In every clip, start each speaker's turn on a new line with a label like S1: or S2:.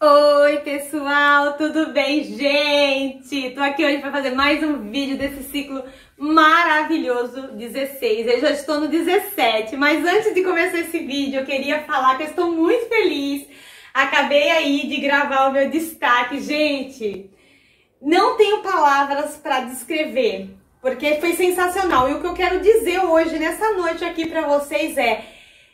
S1: Oi pessoal, tudo bem, gente? Tô aqui hoje para fazer mais um vídeo desse ciclo maravilhoso 16. Eu já estou no 17, mas antes de começar esse vídeo eu queria falar que eu estou muito feliz. Acabei aí de gravar o meu destaque, gente. Não tenho palavras para descrever, porque foi sensacional. E o que eu quero dizer hoje, nessa noite aqui para vocês é: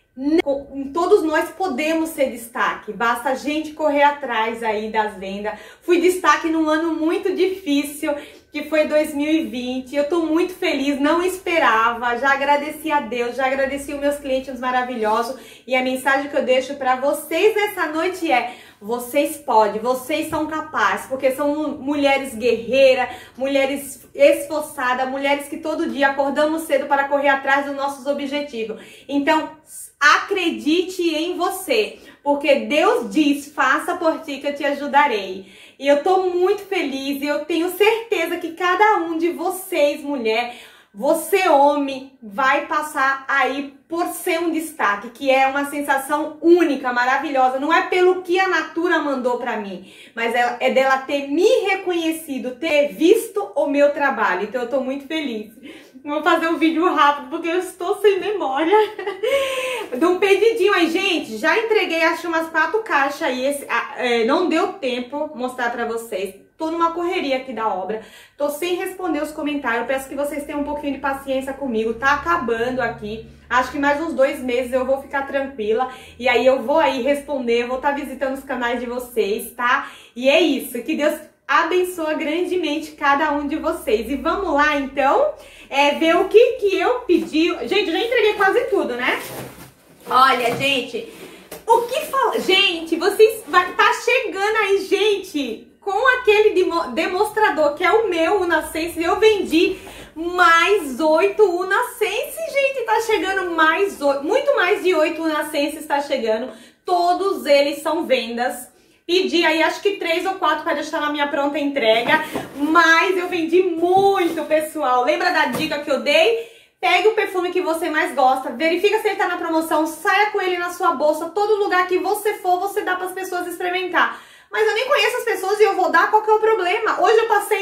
S1: todos nós podemos ser destaque, basta a gente correr atrás aí das vendas. Fui destaque num ano muito difícil, que foi 2020. Eu tô muito feliz, não esperava, já agradeci a Deus, já agradeci os meus clientes maravilhosos. E a mensagem que eu deixo para vocês nessa noite é: vocês podem, vocês são capazes, porque são mulheres guerreiras, mulheres esforçadas, mulheres que todo dia acordamos cedo para correr atrás dos nossos objetivos. Então, acredite em você, porque Deus diz: faça por ti que eu te ajudarei. E eu tô muito feliz e eu tenho certeza que cada um de vocês, mulher, você homem, vai passar aí por ser um destaque, que é uma sensação única, maravilhosa. Não é pelo que a Natura mandou pra mim, mas é dela ter me reconhecido, ter visto o meu trabalho. Então eu tô muito feliz. Vou fazer um vídeo rápido porque eu estou sem memória. De um pedidinho aí, gente. Já entreguei acho umas 4 caixas aí. Não deu tempo mostrar pra vocês. Tô numa correria aqui da obra. Tô sem responder os comentários. Peço que vocês tenham um pouquinho de paciência comigo. Tá acabando aqui. Acho que mais uns 2 meses eu vou ficar tranquila. E aí eu vou aí responder. Vou estar visitando os canais de vocês, tá? E é isso. Que Deus abençoa grandemente cada um de vocês. E vamos lá, então, ver o que eu pedi. Gente, eu já entreguei quase tudo, né? Olha, gente, o que fala... Gente, vocês... Tá chegando aí, gente, com aquele demonstrador, que é o meu UnaSense. Eu vendi mais 8 UnaSense, gente. Tá chegando mais 8, muito mais de 8 UnaSense está chegando. Todos eles são vendas. Pedi aí acho que 3 ou 4 para deixar na minha pronta entrega, mas eu vendi muito, pessoal. Lembra da dica que eu dei? Pegue o perfume que você mais gosta, verifica se ele tá na promoção, saia com ele na sua bolsa. Todo lugar que você for, você dá para as pessoas experimentar. Mas eu nem conheço as pessoas e eu vou dar, qual que é o problema? Hoje eu passei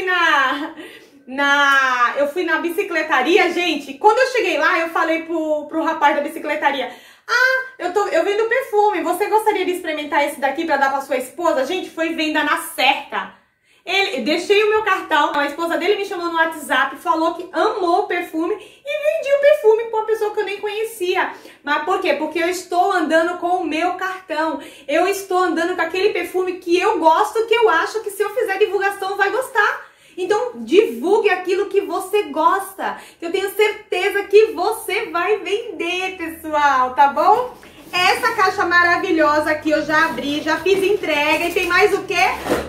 S1: eu fui na bicicletaria, gente. Quando eu cheguei lá, eu falei pro rapaz da bicicletaria: eu vendo perfume, você gostaria de experimentar esse daqui pra dar pra sua esposa? Gente, foi venda na certa. Deixei o meu cartão, a esposa dele me chamou no WhatsApp, falou que amou o perfume e vendi o perfume pra uma pessoa que eu nem conhecia. Mas por quê? Porque eu estou andando com o meu cartão, eu estou andando com aquele perfume que eu gosto, que eu acho que se eu fizer divulgação vai gostar. Então, divulgue aquilo que você gosta, que eu tenho certeza que você vai vender, pessoal, tá bom? Essa caixa maravilhosa aqui eu já abri, já fiz entrega e tem mais o quê?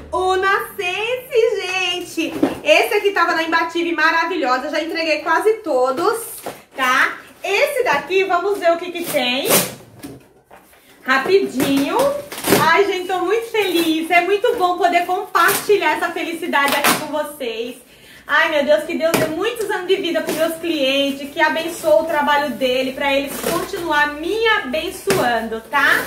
S1: UnaSense, gente! Esse aqui tava na Imbatível, maravilhosa, já entreguei quase todos, tá? Esse daqui, vamos ver o que tem. Rapidinho. Ai, gente, tô muito feliz. É muito bom poder compartilhar essa felicidade aqui com vocês. Ai, meu Deus, que Deus dê muitos anos de vida para os meus clientes, que abençoe o trabalho dele, para eles continuar me abençoando, tá?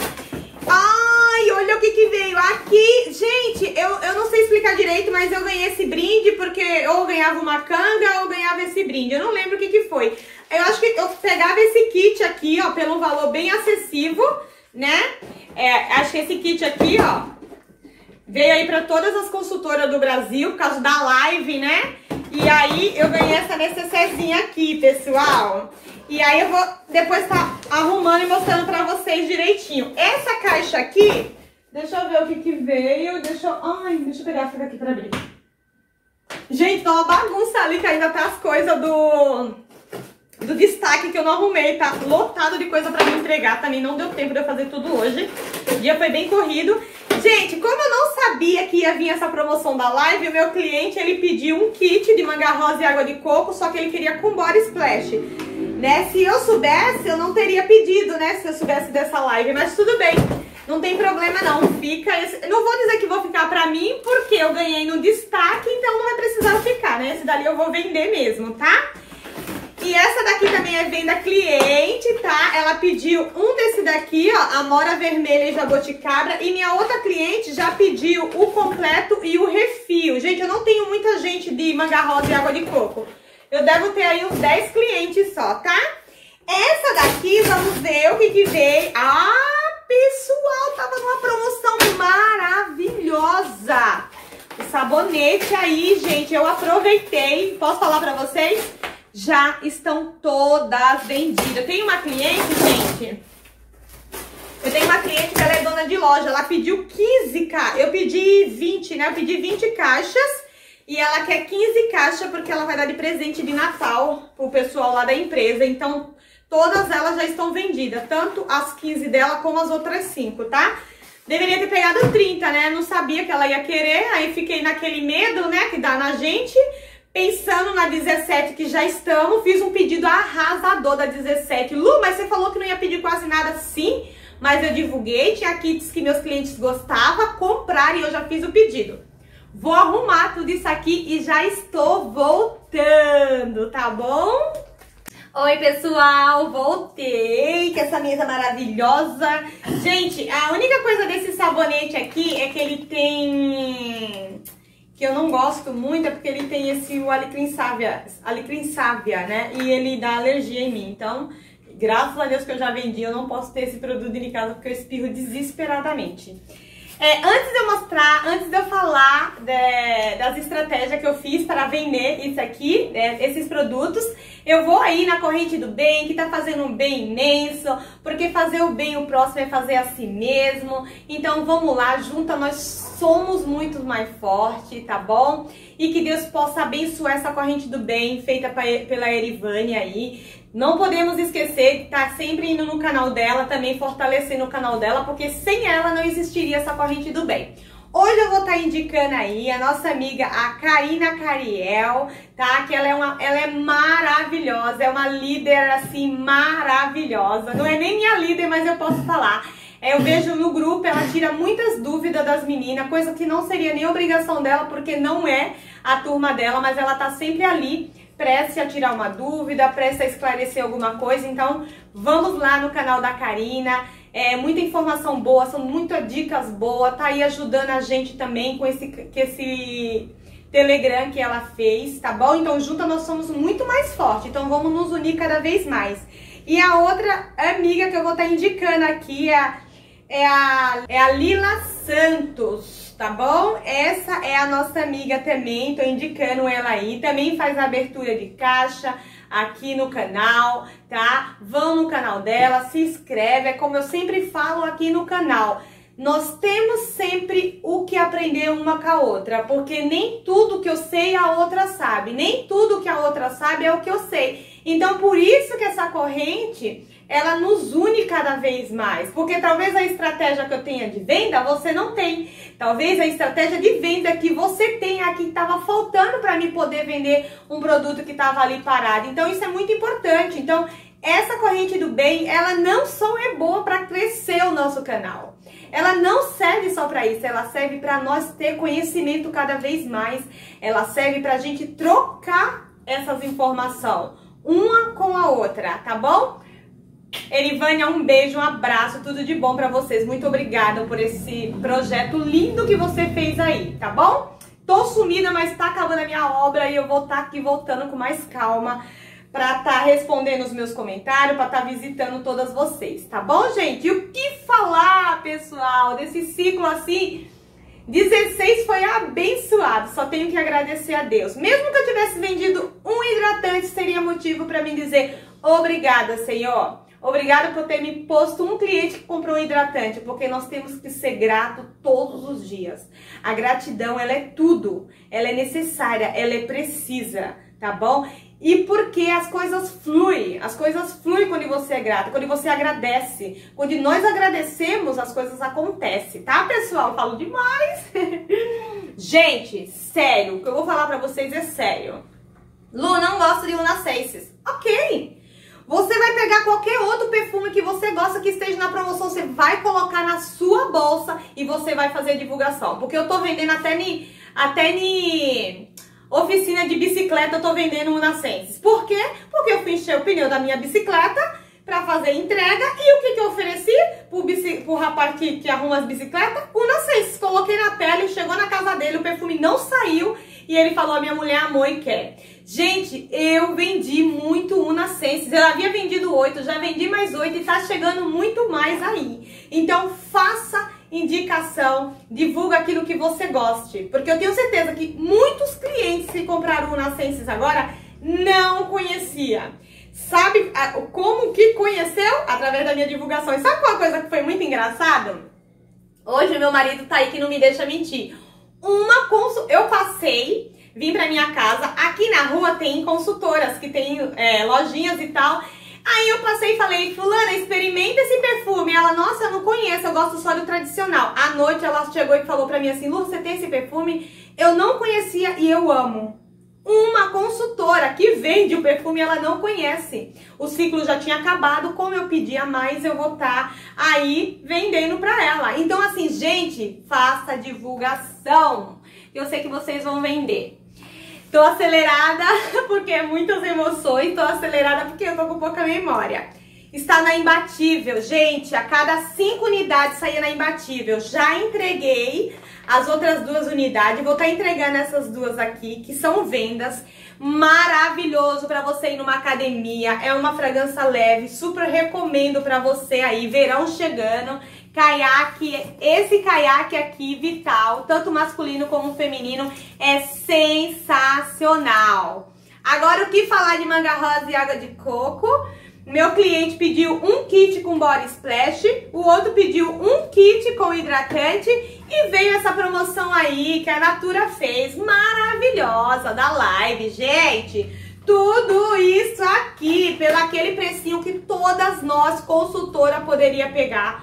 S1: Ai, olha o que veio aqui. Gente, eu não sei explicar direito, mas eu ganhei esse brinde porque ou eu ganhava uma canga ou eu ganhava esse brinde. Eu não lembro o que foi. Eu acho que eu pegava esse kit aqui, ó, pelo valor bem acessível, né? Acho que esse kit aqui, ó, veio aí para todas as consultoras do Brasil, por causa da live, né? E aí eu ganhei essa necessezinha aqui, pessoal. E aí eu vou depois tá arrumando e mostrando pra vocês direitinho. Essa caixa aqui, deixa eu ver o que veio. Deixa eu pegar essa daqui pra abrir. Gente, tá uma bagunça ali, que ainda tá as coisas do destaque que eu não arrumei, tá lotado de coisa pra me entregar, também não deu tempo de eu fazer tudo hoje, o dia foi bem corrido. Gente, como eu não sabia que ia vir essa promoção da live, o meu cliente, ele pediu um kit de manga rosa e água de coco, só que ele queria com body splash, né? Se eu soubesse, eu não teria pedido, né, se eu soubesse dessa live, mas tudo bem, não tem problema não, fica, não vou dizer que vou ficar pra mim, porque eu ganhei no destaque, então não vai precisar ficar, né, esse dali eu vou vender mesmo, tá? E essa daqui também é venda cliente, tá? Ela pediu um desse daqui, ó, amora vermelha e jaboticabra. E minha outra cliente já pediu o completo e o refil. Gente, eu não tenho muita gente de manga rosa e água de coco. Eu devo ter aí uns 10 clientes só, tá? Essa daqui, vamos ver o que veio. Ah, pessoal, tava numa promoção maravilhosa. O sabonete aí, gente, eu aproveitei. Posso falar pra vocês? Já estão todas vendidas. Eu tenho uma cliente, gente. Eu tenho uma cliente que ela é dona de loja. Ela pediu 15 caixas. Eu pedi 20, né? Eu pedi 20 caixas. E ela quer 15 caixas porque ela vai dar de presente de Natal pro pessoal lá da empresa. Então, todas elas já estão vendidas. Tanto as 15 dela como as outras 5, tá? Deveria ter pegado 30, né? Não sabia que ela ia querer. Aí fiquei naquele medo, né? Que dá na gente. Pensando na 17 que já estamos, fiz um pedido arrasador da 17. Lu, mas você falou que não ia pedir quase nada. Sim, mas eu divulguei, tinha kits que meus clientes gostavam, compraram e eu já fiz o pedido. Vou arrumar tudo isso aqui e já estou voltando, tá bom? Oi, pessoal, voltei com essa mesa maravilhosa. Gente, a única coisa desse sabonete aqui é que ele tem... que eu não gosto muito, é porque ele tem o alecrim sávia, né? E ele dá alergia em mim. Então, graças a Deus que eu já vendi, eu não posso ter esse produto em casa porque eu espirro desesperadamente. Antes de eu mostrar, antes de eu falar das estratégias que eu fiz para vender isso aqui, esses produtos, eu vou aí na corrente do bem, que tá fazendo um bem imenso, porque fazer o bem o próximo é fazer a si mesmo. Então vamos lá, junta, nós somos muito mais fortes, tá bom? E que Deus possa abençoar essa corrente do bem feita pela Erivane aí. Não podemos esquecer de estar sempre indo no canal dela, também fortalecendo o canal dela, porque sem ela não existiria essa corrente do bem. Hoje eu vou estar indicando aí a nossa amiga, a Karina Cariel, tá? Que ela é maravilhosa, é uma líder assim maravilhosa. Não é nem minha líder, mas eu posso falar. Eu vejo no grupo, ela tira muitas dúvidas das meninas, coisa que não seria nem obrigação dela, porque não é a turma dela, mas ela tá sempre ali, prestes a tirar uma dúvida, prestes a esclarecer alguma coisa. Então, vamos lá no canal da Karina. Muita informação boa, são muitas dicas boas, tá aí ajudando a gente também com esse Telegram que ela fez, tá bom? Então, juntas nós somos muito mais fortes, então vamos nos unir cada vez mais. E a outra amiga que eu vou estar indicando aqui é a Lila Santos, tá bom? Essa é a nossa amiga também, tô indicando ela aí, também faz a abertura de caixa aqui no canal, tá? Vão no canal dela, se inscreve, é como eu sempre falo aqui no canal. Nós temos sempre o que aprender uma com a outra, porque nem tudo que eu sei a outra sabe, nem tudo que a outra sabe é o que eu sei. Então, por isso que essa corrente, ela nos une cada vez mais, porque talvez a estratégia que eu tenha de venda, você não tem. Talvez a estratégia de venda que você tem aqui estava faltando para mim poder vender um produto que estava ali parado. Então, isso é muito importante. Então, essa corrente do bem, ela não só é boa para crescer o nosso canal. Ela não serve só para isso, ela serve para nós ter conhecimento cada vez mais. Ela serve para a gente trocar essas informações, uma com a outra, tá bom? Erivânia, um beijo, um abraço, tudo de bom para vocês. Muito obrigada por esse projeto lindo que você fez aí, tá bom? Tô sumida, mas tá acabando a minha obra e eu vou estar aqui voltando com mais calma para estar respondendo os meus comentários, para estar visitando todas vocês, tá bom, gente? E o que falar, pessoal, desse ciclo assim? 16 foi abençoado, só tenho que agradecer a Deus. Mesmo que eu tivesse vendido um hidratante, seria motivo para mim dizer obrigada, Senhor. Obrigada por ter me posto um cliente que comprou um hidratante, porque nós temos que ser grato todos os dias. A gratidão, ela é tudo, ela é necessária, ela é precisa, tá bom? E porque as coisas fluem quando você é grato, quando você agradece. Quando nós agradecemos, as coisas acontecem, tá, pessoal? Falo demais. Gente, sério, o que eu vou falar pra vocês é sério. Lu, não gosto de Unacences. Ok. Você vai pegar qualquer outro perfume que você gosta que esteja na promoção, você vai colocar na sua bolsa e você vai fazer divulgação. Porque eu tô vendendo até
S2: oficina de bicicleta, eu tô vendendo Unasenses. Por quê? Porque eu fui encher o pneu da minha bicicleta pra fazer entrega. E o que eu ofereci pro rapaz que arruma as bicicletas? Unasenses. Coloquei na pele, chegou na casa dele, o perfume não saiu. E ele falou, a minha mulher amou e quer. Gente, eu vendi muito Unasenses. Eu havia vendido 8, já vendi mais 8 e tá chegando muito mais aí. Então faça indicação, divulga aquilo que você goste. Porque eu tenho certeza que muitos clientes que compraram Unasenses agora não conhecia. Sabe como que conheceu? Através da minha divulgação. E sabe uma coisa que foi muito engraçado? Hoje meu marido tá aí que não me deixa mentir. Eu passei, vim pra minha casa, aqui na rua tem consultoras que tem lojinhas e tal. Aí eu passei e falei, fulana, experimenta esse perfume. Ela, nossa, eu não conheço, eu gosto só do tradicional. À noite ela chegou e falou pra mim assim, Lu, você tem esse perfume? Eu não conhecia e eu amo. Uma consultora que vende o perfume, ela não conhece. O ciclo já tinha acabado, como eu pedia mais, eu vou estar aí vendendo pra ela. Então assim, gente, faça divulgação. Eu sei que vocês vão vender. Tô acelerada porque é muitas emoções, tô acelerada porque eu tô com pouca memória. Está na Imbatível, gente, a cada 5 unidades saía na Imbatível. Já entreguei as outras 2 unidades, vou estar entregando essas 2 aqui, que são vendas. Maravilhoso para você ir numa academia, é uma fragrância leve, super recomendo para você aí, verão chegando. Caiaque, esse caiaque aqui, Vital, tanto masculino como feminino, é sensacional. Agora, o que falar de manga rosa e água de coco? Meu cliente pediu um kit com body splash, o outro pediu um kit com hidratante e veio essa promoção aí que a Natura fez, maravilhosa, da live, gente. Tudo isso aqui, pelo aquele precinho que todas nós, consultora, poderia pegar.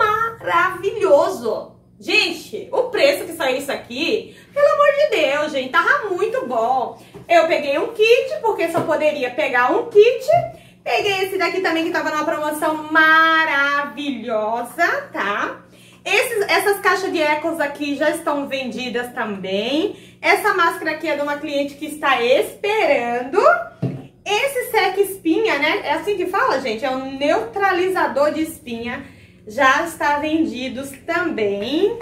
S2: Maravilhoso! Gente, o preço que saiu isso aqui, pelo amor de Deus, gente, tava muito bom. Eu peguei um kit, porque só poderia pegar um kit. Peguei esse daqui também, que tava numa promoção maravilhosa, tá? Essas caixas de Ecos aqui já estão vendidas também. Essa máscara aqui é de uma cliente que está esperando. Esse seca espinha, né? É assim que fala, gente? É um neutralizador de espinha. Já está vendidos também.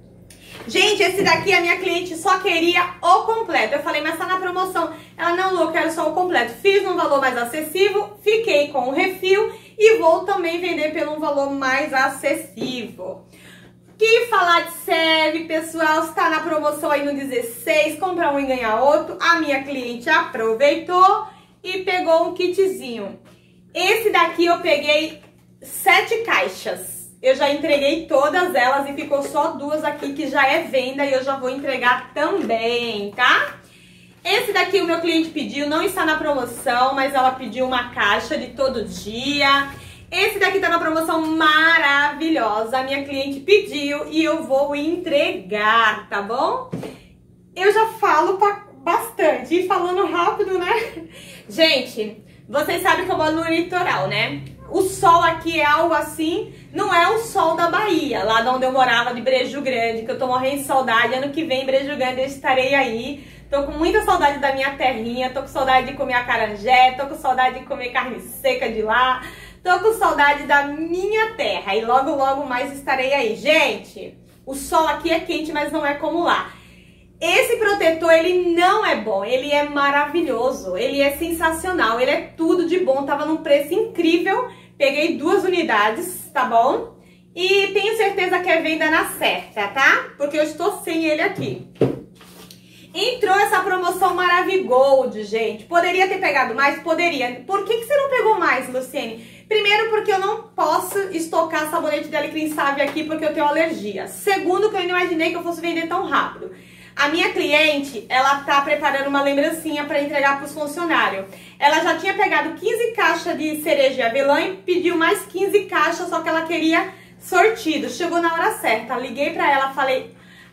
S2: Gente, esse daqui a minha cliente só queria o completo. Eu falei, mas tá na promoção. Ela, não, Lu, eu quero só o completo. Fiz um valor mais acessível, fiquei com o refil e vou também vender por um valor mais acessível. Que falar de serve, pessoal, está na promoção aí no 16, compra um e ganha outro. A minha cliente aproveitou e pegou um kitzinho. Esse daqui eu peguei 7 caixas. Eu já entreguei todas elas e ficou só 2 aqui que já é venda e eu já vou entregar também, tá? Esse daqui o meu cliente pediu, não está na promoção, mas ela pediu uma caixa de todo dia. Esse daqui tá na promoção maravilhosa, a minha cliente pediu e eu vou entregar, tá bom? Eu já falo bastante, e falando rápido, né? Gente, vocês sabem que eu moro no litoral, né? O sol aqui é algo assim, não é o sol da Bahia, lá de onde eu morava, de Brejo Grande, que eu tô morrendo de saudade. Ano que vem, Brejo Grande, eu estarei aí. Tô com muita saudade da minha terrinha, tô com saudade de comer acarajé, tô com saudade de comer carne seca de lá. Tô com saudade da minha terra e logo, logo mais estarei aí. Gente, o sol aqui é quente, mas não é como lá. Esse protetor, ele não é bom, ele é maravilhoso, ele é sensacional, ele é tudo de bom, tava num preço incrível. Peguei 2 unidades, tá bom? E tenho certeza que é venda na certa, tá? Porque eu estou sem ele aqui. Entrou essa promoção Maravigold, gente. Poderia ter pegado mais? Poderia. Por que você não pegou mais, Luciene? Primeiro, porque eu não posso estocar sabonete de alecrim sábio aqui porque eu tenho alergia. Segundo, que eu não imaginei que eu fosse vender tão rápido. A minha cliente, ela tá preparando uma lembrancinha para entregar pros funcionários. Ela já tinha pegado 15 caixas de cereja e avelã e pediu mais 15 caixas, só que ela queria sortido. Chegou na hora certa, liguei pra ela, falei...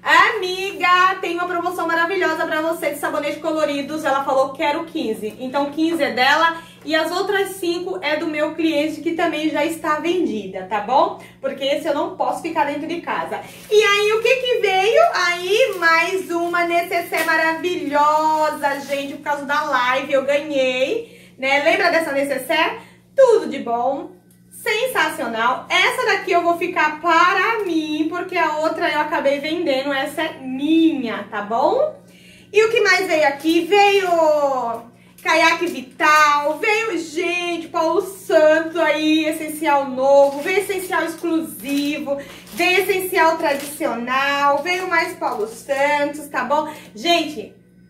S2: Amiga, tem uma promoção maravilhosa pra você de sabonetes coloridos. Ela falou, quero 15. Então 15 é dela e as outras 5 é do meu cliente, que também já está vendida, tá bom? Porque esse eu não posso ficar dentro de casa. E aí, o que que veio? Aí, mais uma uma necessaire maravilhosa, gente, por causa da live eu ganhei, né? Lembra dessa necessaire? Tudo de bom, sensacional. Essa daqui eu vou ficar para mim, porque a outra eu acabei vendendo, essa é minha, tá bom? E o que mais veio aqui? Veio Caiaque Vital, veio, gente, Paulo Santo aí, essencial novo, veio essencial exclusivo, veio essencial tradicional, veio mais Paulo Santos, tá bom? Gente,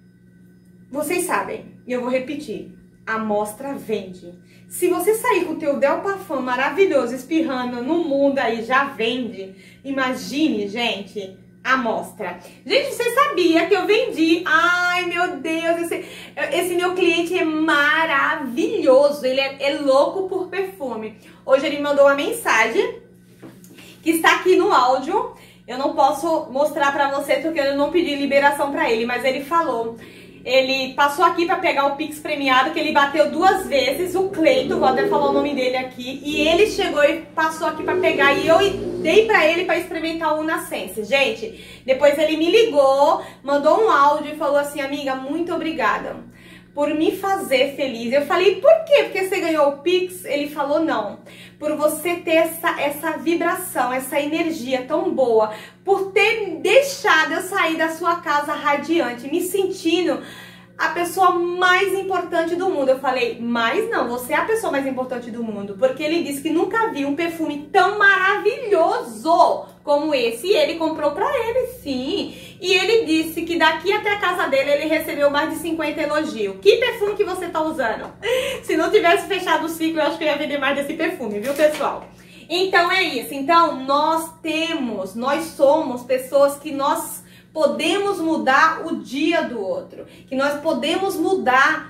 S2: vocês sabem, e eu vou repetir, a amostra vende. Se você sair com o teu Del Parfum maravilhoso espirrando no mundo aí, já vende. Imagine, gente, a amostra. Gente, você sabia que eu vendi? Ai, meu Deus, esse meu cliente é maravilhoso. Ele é louco por perfume. Hoje ele me mandou uma mensagem que está aqui no áudio. Eu não posso mostrar pra você porque eu não pedi liberação pra ele, mas ele falou. Ele passou aqui pra pegar o Pix premiado, que ele bateu 2 vezes, o Cleito, vou até falar o nome dele aqui, e ele chegou e passou aqui pra pegar, e eu dei pra ele pra experimentar o Nascense. Gente, depois ele me ligou, mandou um áudio e falou assim, amiga, muito obrigada por me fazer feliz. Eu falei, por quê? Porque você ganhou o Pix? Ele falou, não. Por você ter essa vibração, essa energia tão boa, por ter deixado eu sair da sua casa radiante, me sentindo a pessoa mais importante do mundo. Eu falei, mas não, você é a pessoa mais importante do mundo, porque ele disse que nunca viu um perfume tão maravilhoso como esse, e ele comprou pra ele, sim. E ele disse que daqui até a casa dele ele recebeu mais de 50 elogios. Que perfume que você tá usando? Se não tivesse fechado o ciclo, eu acho que eu ia vender mais desse perfume, viu, pessoal? Então é isso. Então nós somos pessoas que nós podemos mudar o dia do outro, que nós podemos mudar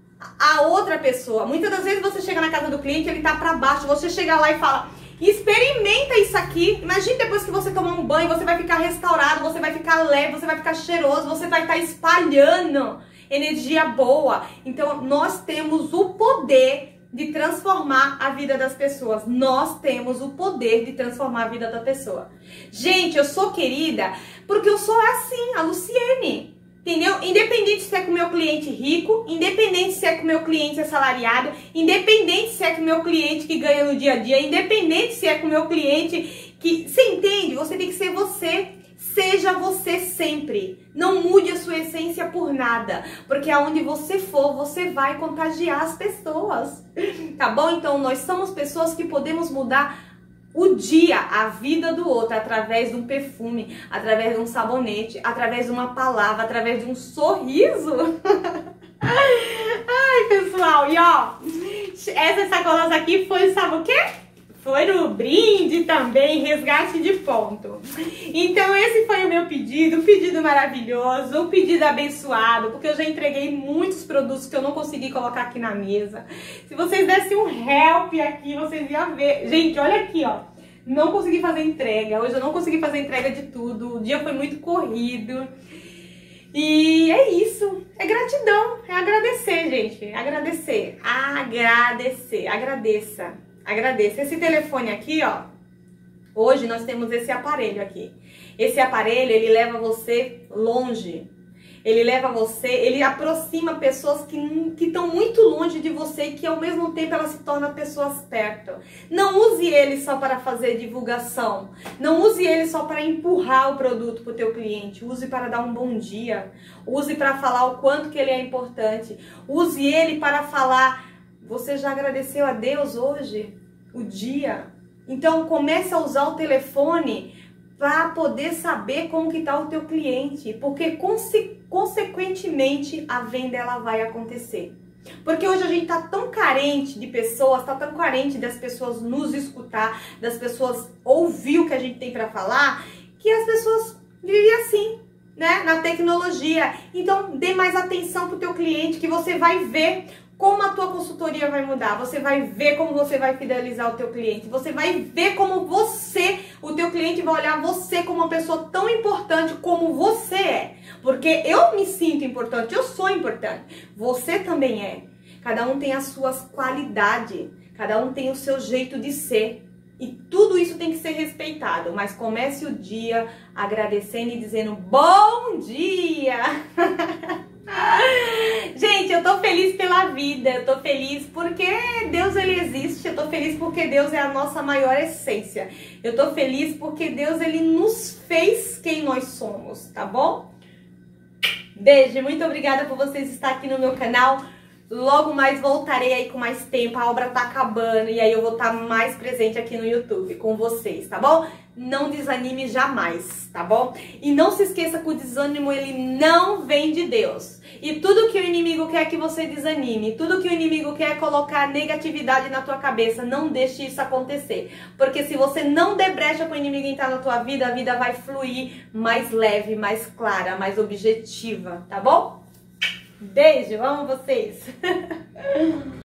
S2: a outra pessoa. Muitas das vezes você chega na casa do cliente, ele tá pra baixo, você chega lá e fala, experimenta isso aqui. Imagina depois que você tomar um banho, você vai ficar restaurado, você vai ficar leve, você vai ficar cheiroso, você vai estar espalhando energia boa. Então nós temos o poder de transformar a vida das pessoas. Nós temos o poder de transformar a vida da pessoa. Gente, eu sou querida porque eu sou assim, a Luciene. Entendeu? Independente se é com o meu cliente rico, independente se é com o meu cliente assalariado, independente se é com o meu cliente que ganha no dia a dia, independente se é com o meu cliente que... Você entende? Você tem que ser você. Seja você sempre. Não mude a sua essência por nada, porque aonde você for, você vai contagiar as pessoas. Tá bom? Então nós somos pessoas que podemos mudar o dia, a vida do outro, através de um perfume, através de um sabonete, através de uma palavra, através de um sorriso. Ai, pessoal, e ó, essas sacolas aqui foi, sabe o quê? Foi no brinde também, resgate de ponto. Então esse foi o meu pedido, um pedido maravilhoso, um pedido abençoado, porque eu já entreguei muitos produtos que eu não consegui colocar aqui na mesa. Se vocês dessem um help aqui, vocês iam ver. Gente, olha aqui, ó. Não consegui fazer entrega, hoje eu não consegui fazer entrega de tudo, o dia foi muito corrido. E é isso, é gratidão, é agradecer, gente, agradecer, agradeça. Agradeço. Esse telefone aqui, ó, hoje nós temos esse aparelho aqui. Esse aparelho, ele leva você longe. Ele leva você, ele aproxima pessoas que estão muito longe de você e que ao mesmo tempo elas se tornam pessoas perto. Não use ele só para fazer divulgação. Não use ele só para empurrar o produto para o teu cliente. Use para dar um bom dia. Use para falar o quanto que ele é importante. Use ele para falar... Você já agradeceu a Deus hoje? O dia? Então comece a usar o telefone para poder saber como que tá o teu cliente, porque consequentemente a venda ela vai acontecer. Porque hoje a gente tá tão carente de pessoas, tá tão carente das pessoas nos escutar, das pessoas ouvir o que a gente tem para falar, que as pessoas vivem assim, né, na tecnologia. Então dê mais atenção pro teu cliente, que você vai ver como a tua consultoria vai mudar, você vai ver como você vai fidelizar o teu cliente, você vai ver como o teu cliente vai olhar você como uma pessoa tão importante como você é. Porque eu me sinto importante, eu sou importante, você também é. Cada um tem as suas qualidades, cada um tem o seu jeito de ser. E tudo isso tem que ser respeitado, mas comece o dia agradecendo e dizendo bom dia! Gente, eu tô feliz pela vida, eu tô feliz porque Deus ele existe, eu tô feliz porque Deus é a nossa maior essência. Eu tô feliz porque Deus ele nos fez quem nós somos, tá bom? Beijo, muito obrigada por vocês estar aqui no meu canal. Logo mais voltarei aí com mais tempo, a obra tá acabando e aí eu vou estar mais presente aqui no YouTube com vocês, tá bom? Não desanime jamais, tá bom? E não se esqueça que o desânimo ele não vem de Deus. E tudo que o inimigo quer que você desanime, tudo que o inimigo quer é colocar negatividade na tua cabeça, não deixe isso acontecer. Porque se você não der brecha para o inimigo entrar na tua vida, a vida vai fluir mais leve, mais clara, mais objetiva, tá bom? Beijo, amo vocês!